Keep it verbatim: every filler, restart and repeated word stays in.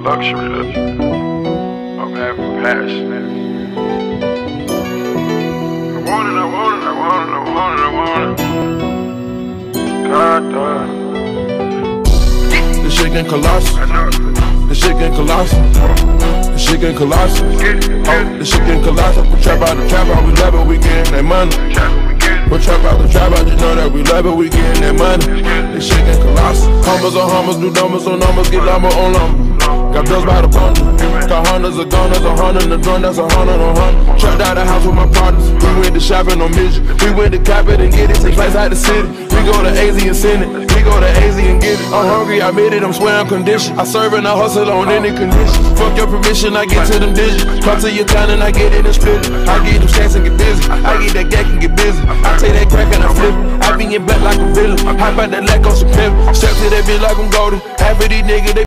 luxury living. I'm having passion. I want it, I want it, I want it, I want it, I want it. God, God. This shit getting colossal. This shit getting colossal. This shit getting colossal. Oh, this shit getting colossal. We trap out the trap out, we love it, we getting that money. We trap out the trap out, you know that we love it, we getting that money. This shit getting colossal. Hummers on hummers, do numbers on numbers, get lumber on lumber. Got bills by the bundle. Got hundreds of gunners, a hundred in the gun, that's a hundred on hundred. Trapped out the house with my partners. We went to shopping on Mission. We went to Cap it and get it, take flights out the city. We go to A Z and send it. We go to A Z and get it. I'm hungry, I made it, I'm swearing condition. I serve and I hustle on any condition. Fuck your permission, I get to them digits. Come to your town and I get it and split it. I get them stacks and get busy. I get that gack and get busy. I take that crack and I flip it. I be in black like a villain. Hop out that lack on some pimp. Step to that bitch like I'm golden. Half of these niggas, they